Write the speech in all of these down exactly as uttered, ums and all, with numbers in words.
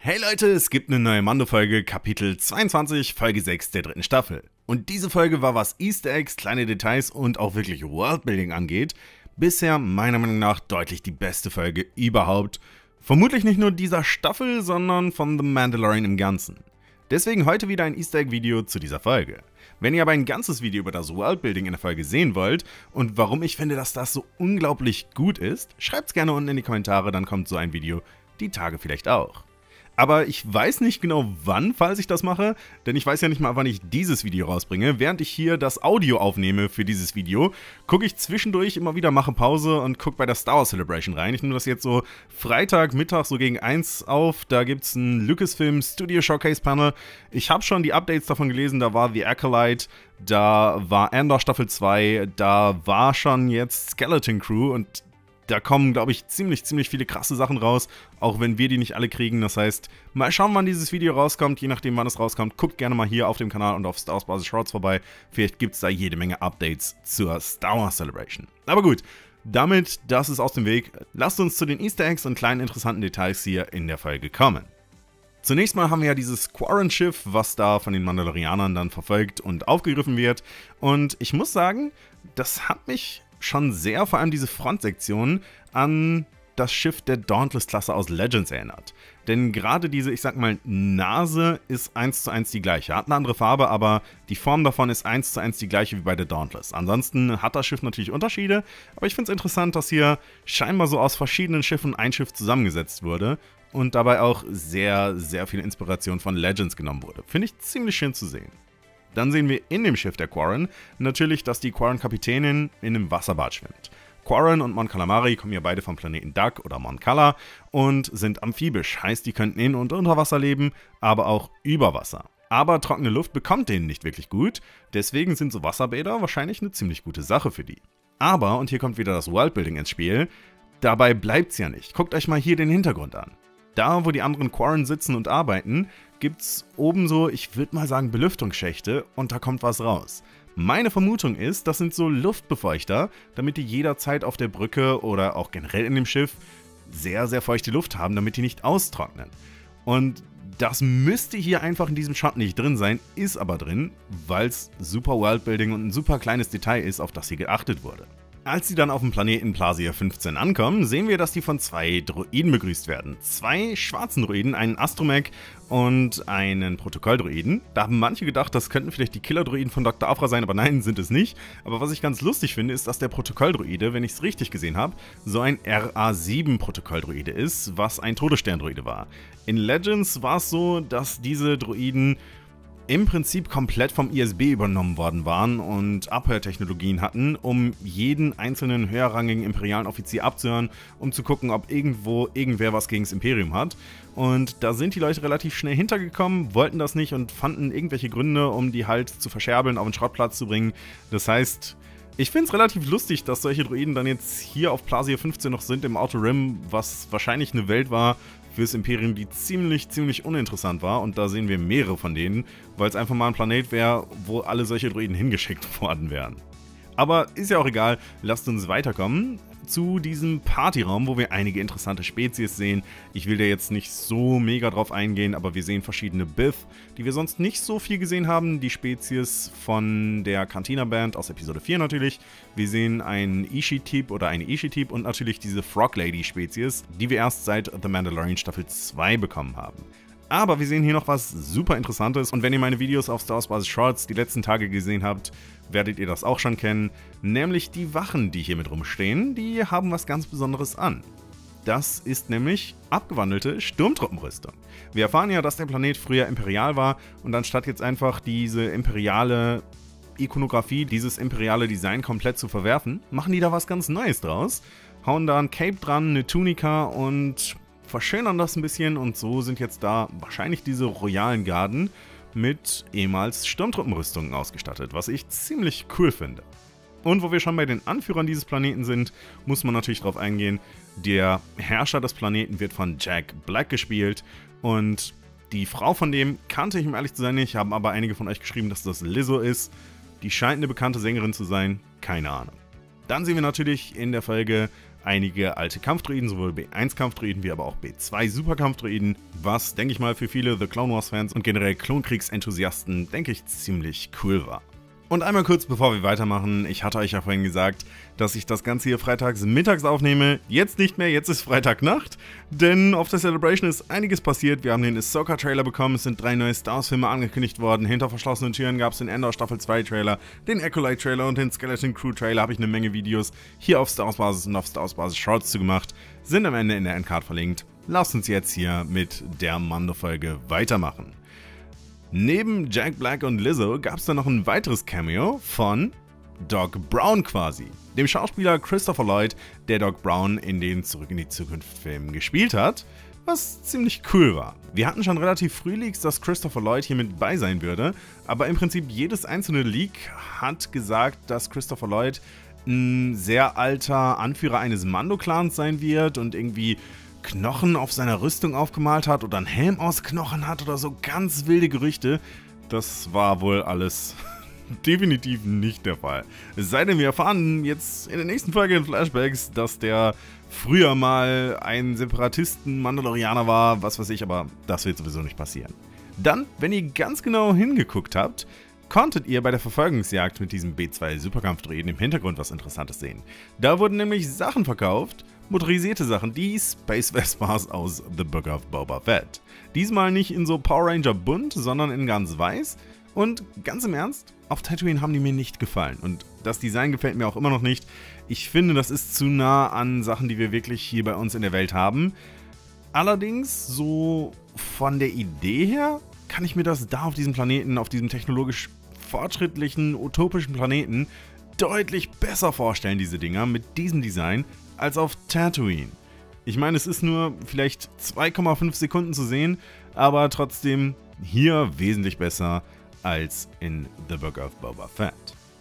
Hey Leute, es gibt eine neue Mando-Folge, Kapitel zweiundzwanzig, Folge sechs der dritten Staffel. Und diese Folge war, was Easter Eggs, kleine Details und auch wirklich Worldbuilding angeht, bisher meiner Meinung nach deutlich die beste Folge überhaupt. Vermutlich nicht nur dieser Staffel, sondern von The Mandalorian im Ganzen. Deswegen heute wieder ein Easter Egg-Video zu dieser Folge. Wenn ihr aber ein ganzes Video über das Worldbuilding in der Folge sehen wollt und warum ich finde, dass das so unglaublich gut ist, schreibt's gerne unten in die Kommentare, dann kommt so ein Video die Tage vielleicht auch. Aber ich weiß nicht genau wann, falls ich das mache, denn ich weiß ja nicht mal, wann ich dieses Video rausbringe. Während ich hier das Audio aufnehme für dieses Video, gucke ich zwischendurch immer wieder, mache Pause und gucke bei der Star Wars Celebration rein. Ich nehme das jetzt so Freitag, Mittag so gegen eins auf. Da gibt es ein Lucasfilm Studio Showcase Panel. Ich habe schon die Updates davon gelesen, da war The Acolyte, da war Andor Staffel zwei, da war schon jetzt Skeleton Crew und da kommen, glaube ich, ziemlich, ziemlich viele krasse Sachen raus, auch wenn wir die nicht alle kriegen. Das heißt, mal schauen, wann dieses Video rauskommt, je nachdem, wann es rauskommt. Guckt gerne mal hier auf dem Kanal und auf Star Wars Basis Shorts vorbei. Vielleicht gibt es da jede Menge Updates zur Star Wars Celebration. Aber gut, damit, das ist aus dem Weg. Lasst uns zu den Easter Eggs und kleinen interessanten Details hier in der Folge kommen. Zunächst mal haben wir ja dieses Quarren-Schiff, was da von den Mandalorianern dann verfolgt und aufgegriffen wird. Und ich muss sagen, das hat mich schon sehr, vor allem diese Frontsektion, an das Schiff der Dauntless-Klasse aus Legends erinnert. Denn gerade diese, ich sag mal, Nase ist eins zu eins die gleiche. Hat eine andere Farbe, aber die Form davon ist eins zu eins die gleiche wie bei der Dauntless. Ansonsten hat das Schiff natürlich Unterschiede, aber ich finde es interessant, dass hier scheinbar so aus verschiedenen Schiffen ein Schiff zusammengesetzt wurde und dabei auch sehr, sehr viel Inspiration von Legends genommen wurde. Finde ich ziemlich schön zu sehen. Dann sehen wir in dem Schiff der Quarren natürlich, dass die Quarren-Kapitänin in einem Wasserbad schwimmt. Quarren und Mon Calamari kommen ja beide vom Planeten Dak oder Mon Cala und sind amphibisch, heißt, die könnten in- und unter Wasser leben, aber auch über Wasser. Aber trockene Luft bekommt denen nicht wirklich gut, deswegen sind so Wasserbäder wahrscheinlich eine ziemlich gute Sache für die. Aber, und hier kommt wieder das Worldbuilding ins Spiel, dabei bleibt's ja nicht. Guckt euch mal hier den Hintergrund an. Da, wo die anderen Quarren sitzen und arbeiten, gibt's oben so, ich würde mal sagen, Belüftungsschächte und da kommt was raus. Meine Vermutung ist, das sind so Luftbefeuchter, damit die jederzeit auf der Brücke oder auch generell in dem Schiff sehr, sehr feuchte Luft haben, damit die nicht austrocknen. Und das müsste hier einfach in diesem Shot nicht drin sein, ist aber drin, weil es super Worldbuilding und ein super kleines Detail ist, auf das hier geachtet wurde. Als sie dann auf dem Planeten Plasia fünfzehn ankommen, sehen wir, dass die von zwei Droiden begrüßt werden. Zwei schwarzen Droiden, einen Astromech und einen Protokolldroiden. Da haben manche gedacht, das könnten vielleicht die Killer-Droiden von Doktor Aphra sein, aber nein, sind es nicht. Aber was ich ganz lustig finde, ist, dass der Protokolldroide, wenn ich es richtig gesehen habe, so ein R A sieben Protokolldroide ist, was ein Todessterndroide war. In Legends war es so, dass diese Droiden im Prinzip komplett vom I S B übernommen worden waren und Abhörtechnologien hatten, um jeden einzelnen höherrangigen imperialen Offizier abzuhören, um zu gucken, ob irgendwo irgendwer was gegen das Imperium hat. Und da sind die Leute relativ schnell hintergekommen, wollten das nicht und fanden irgendwelche Gründe, um die halt zu verscherbeln, auf den Schrottplatz zu bringen. Das heißt, ich finde es relativ lustig, dass solche Droiden dann jetzt hier auf Plasia fünfzehn noch sind, im Outer Rim, was wahrscheinlich eine Welt war fürs Imperium, die ziemlich, ziemlich uninteressant war. Und da sehen wir mehrere von denen, weil es einfach mal ein Planet wäre, wo alle solche Droiden hingeschickt worden wären. Aber ist ja auch egal, lasst uns weiterkommen zu diesem Partyraum, wo wir einige interessante Spezies sehen. Ich will da jetzt nicht so mega drauf eingehen, aber wir sehen verschiedene Bith, die wir sonst nicht so viel gesehen haben. Die Spezies von der Cantina Band aus Episode vier natürlich. Wir sehen einen Ishi-Typ oder eine Ishi-Typ und natürlich diese Frog Lady-Spezies, die wir erst seit The Mandalorian Staffel zwei bekommen haben. Aber wir sehen hier noch was super Interessantes und wenn ihr meine Videos auf Star Wars Basis Shorts die letzten Tage gesehen habt, werdet ihr das auch schon kennen, nämlich die Wachen, die hier mit rumstehen, die haben was ganz Besonderes an. Das ist nämlich abgewandelte Sturmtruppenrüstung. Wir erfahren ja, dass der Planet früher imperial war und anstatt jetzt einfach diese imperiale Ikonografie, dieses imperiale Design komplett zu verwerfen, machen die da was ganz Neues draus, hauen da ein Cape dran, eine Tunika und verschönern das ein bisschen und so sind jetzt da wahrscheinlich diese royalen Garden mit ehemals Sturmtruppenrüstungen ausgestattet, was ich ziemlich cool finde. Und wo wir schon bei den Anführern dieses Planeten sind, muss man natürlich darauf eingehen, der Herrscher des Planeten wird von Jack Black gespielt und die Frau von dem kannte ich, um ehrlich zu sein, nicht, haben aber einige von euch geschrieben, dass das Lizzo ist. Die scheint eine bekannte Sängerin zu sein, keine Ahnung. Dann sehen wir natürlich in der Folge einige alte Kampfdroiden, sowohl B eins Kampfdroiden wie aber auch B zwei Superkampfdroiden, was, denke ich mal, für viele The Clone Wars Fans und generell Klonkriegsenthusiasten, denke ich, ziemlich cool war. Und einmal kurz bevor wir weitermachen, ich hatte euch ja vorhin gesagt, dass ich das Ganze hier freitags mittags aufnehme. Jetzt nicht mehr, jetzt ist Freitagnacht, denn auf der Celebration ist einiges passiert. Wir haben den Ahsoka-Trailer bekommen, es sind drei neue Star Wars-Filme angekündigt worden. Hinter verschlossenen Türen gab es den Endor Staffel zwei Trailer, den Acolyte-Trailer und den Skeleton Crew-Trailer. Habe ich eine Menge Videos hier auf Star Wars Basis und auf Star Wars Basis Shorts zu gemacht, sind am Ende in der Endcard verlinkt. Lasst uns jetzt hier mit der Mando-Folge weitermachen. Neben Jack Black und Lizzo gab es dann noch ein weiteres Cameo von Doc Brown quasi, dem Schauspieler Christopher Lloyd, der Doc Brown in den Zurück in die Zukunft Filmen gespielt hat, was ziemlich cool war. Wir hatten schon relativ früh Leaks, dass Christopher Lloyd hier mit bei sein würde, aber im Prinzip jedes einzelne Leak hat gesagt, dass Christopher Lloyd ein sehr alter Anführer eines Mando-Clans sein wird und irgendwie Knochen auf seiner Rüstung aufgemalt hat oder einen Helm aus Knochen hat oder so ganz wilde Gerüchte. Das war wohl alles definitiv nicht der Fall. Es sei denn, wir erfahren jetzt in der nächsten Folge in Flashbacks, dass der früher mal ein Separatisten-Mandalorianer war, was weiß ich, aber das wird sowieso nicht passieren. Dann, wenn ihr ganz genau hingeguckt habt, konntet ihr bei der Verfolgungsjagd mit diesem B zwei Superkampfdroiden im Hintergrund was Interessantes sehen. Da wurden nämlich Sachen verkauft, motorisierte Sachen, die Space Vespas aus The Book of Boba Fett. Diesmal nicht in so Power Ranger bunt, sondern in ganz weiß. Und ganz im Ernst, auf Tatooine haben die mir nicht gefallen. Und das Design gefällt mir auch immer noch nicht. Ich finde, das ist zu nah an Sachen, die wir wirklich hier bei uns in der Welt haben. Allerdings, so von der Idee her, kann ich mir das da auf diesem Planeten, auf diesem technologisch fortschrittlichen, utopischen Planeten, deutlich besser vorstellen, diese Dinger, mit diesem Design, als auf Tatooine. Ich meine, es ist nur vielleicht zwei Komma fünf Sekunden zu sehen, aber trotzdem hier wesentlich besser als in The Book of Boba Fett.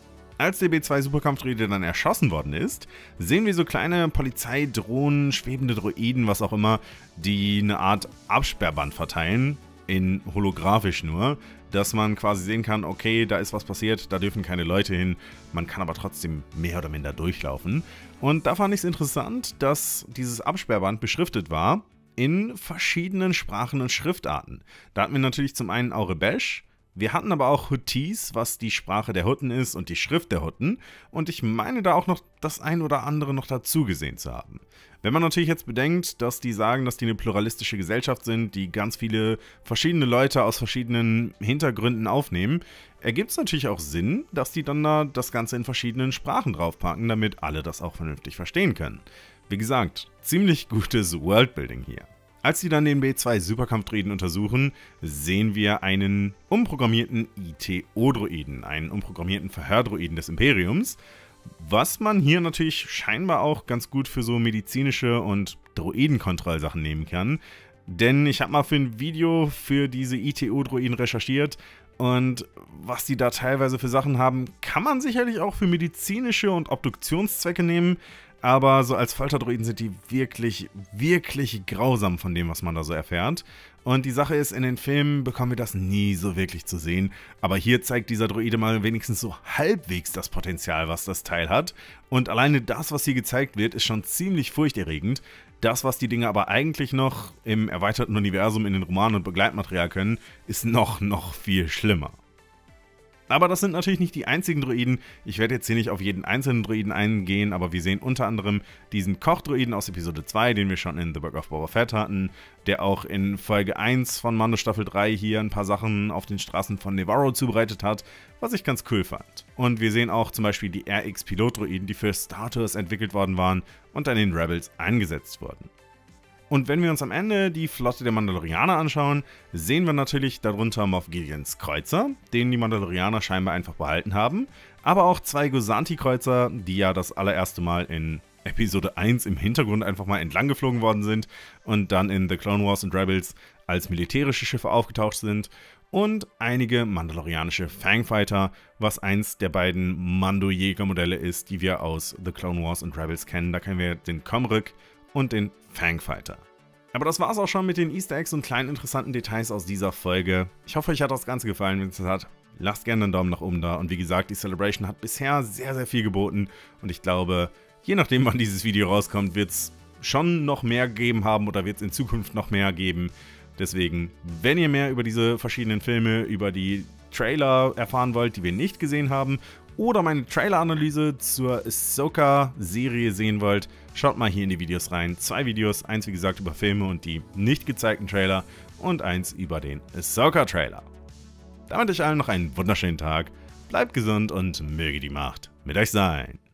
Als der B zwei Superkampfdroide dann erschossen worden ist, sehen wir so kleine Polizeidrohnen, schwebende Droiden, was auch immer, die eine Art Absperrband verteilen, in holographisch nur, dass man quasi sehen kann, okay, da ist was passiert, da dürfen keine Leute hin, man kann aber trotzdem mehr oder minder durchlaufen. Und da fand ich es interessant, dass dieses Absperrband beschriftet war in verschiedenen Sprachen und Schriftarten. Da hatten wir natürlich zum einen Aurebesh, wir hatten aber auch Huttese, was die Sprache der Hutten ist und die Schrift der Hutten. Und ich meine da auch noch das ein oder andere noch dazu gesehen zu haben. Wenn man natürlich jetzt bedenkt, dass die sagen, dass die eine pluralistische Gesellschaft sind, die ganz viele verschiedene Leute aus verschiedenen Hintergründen aufnehmen, ergibt es natürlich auch Sinn, dass die dann da das Ganze in verschiedenen Sprachen draufpacken, damit alle das auch vernünftig verstehen können. Wie gesagt, ziemlich gutes Worldbuilding hier. Als sie dann den B zwei Superkampfdroiden untersuchen, sehen wir einen umprogrammierten I T O-Droiden, einen umprogrammierten Verhördroiden des Imperiums, was man hier natürlich scheinbar auch ganz gut für so medizinische und Droidenkontrollsachen nehmen kann. Denn ich habe mal für ein Video für diese I T O-Droiden recherchiert und was die da teilweise für Sachen haben, kann man sicherlich auch für medizinische und Obduktionszwecke nehmen. Aber so als Folterdroiden sind die wirklich, wirklich grausam von dem, was man da so erfährt. Und die Sache ist, in den Filmen bekommen wir das nie so wirklich zu sehen. Aber hier zeigt dieser Droide mal wenigstens so halbwegs das Potenzial, was das Teil hat. Und alleine das, was hier gezeigt wird, ist schon ziemlich furchterregend. Das, was die Dinge aber eigentlich noch im erweiterten Universum in den Romanen und Begleitmaterial können, ist noch, noch viel schlimmer. Aber das sind natürlich nicht die einzigen Droiden. Ich werde jetzt hier nicht auf jeden einzelnen Droiden eingehen, aber wir sehen unter anderem diesen Kochdroiden aus Episode zwei, den wir schon in The Book of Boba Fett hatten, der auch in Folge eins von Mando Staffel drei hier ein paar Sachen auf den Straßen von Nevarro zubereitet hat, was ich ganz cool fand. Und wir sehen auch zum Beispiel die R X-Pilot-Droiden, die für Star Tours entwickelt worden waren und dann in Rebels eingesetzt wurden. Und wenn wir uns am Ende die Flotte der Mandalorianer anschauen, sehen wir natürlich darunter Moff Gideons Kreuzer, den die Mandalorianer scheinbar einfach behalten haben, aber auch zwei Gozanti-Kreuzer, die ja das allererste Mal in Episode eins im Hintergrund einfach mal entlang geflogen worden sind und dann in The Clone Wars und Rebels als militärische Schiffe aufgetaucht sind, und einige mandalorianische Fangfighter, was eins der beiden Mando-Jäger-Modelle ist, die wir aus The Clone Wars und Rebels kennen. Da kennen wir den Comric und den Fangfighter. Aber das war's auch schon mit den Easter Eggs und kleinen interessanten Details aus dieser Folge. Ich hoffe, euch hat das Ganze gefallen. Wenn es das hat, lasst gerne einen Daumen nach oben da. Und wie gesagt, die Celebration hat bisher sehr, sehr viel geboten. Und ich glaube, Je nachdem, wann dieses Video rauskommt, wird es schon noch mehr gegeben haben oder wird es in Zukunft noch mehr geben. Deswegen, wenn ihr mehr über diese verschiedenen Filme, über die Trailer erfahren wollt, die wir nicht gesehen haben, oder meine Trailer-Analyse zur Ahsoka-Serie sehen wollt, schaut mal hier in die Videos rein. Zwei Videos, eins wie gesagt über Filme und die nicht gezeigten Trailer und eins über den Ahsoka-Trailer. Damit euch allen noch einen wunderschönen Tag, bleibt gesund und möge die Macht mit euch sein.